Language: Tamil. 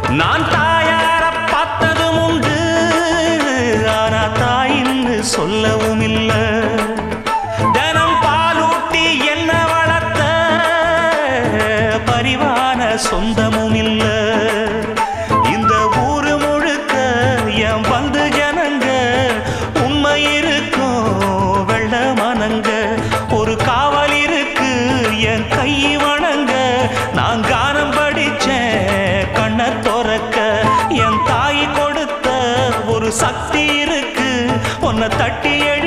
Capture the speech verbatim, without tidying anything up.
நான் தாயார பார்த்ததும் உண்டு, ஆனா தாயின்னு சொல்லவும் இல்ல. தினம் பாலூட்டி என்ன வளர்த்த பரிவான சொந்தமும் இல்ல. இந்த ஊரு முழுக்க என் வந்து ஜனங்க உண்மை இருக்கும் வெள்ள மனங்க. ஒரு காவல் இருக்கு என் கை வணங்க. நான் கானம் படிச்சேன் கண்ண துறக்க. என் தாய் கொடுத்த ஒரு சக்தி இருக்கு உன்னை தட்டி